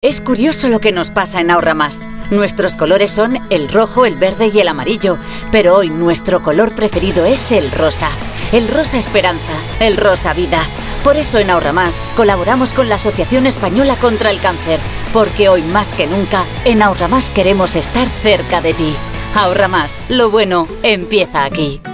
Es curioso lo que nos pasa en Ahorra Más. Nuestros colores son el rojo, el verde y el amarillo, pero hoy nuestro color preferido es el rosa. El rosa esperanza, el rosa vida. Por eso en Ahorra Más colaboramos con la Asociación Española contra el Cáncer, porque hoy más que nunca, en Ahorra Más queremos estar cerca de ti. Ahorra Más, lo bueno empieza aquí.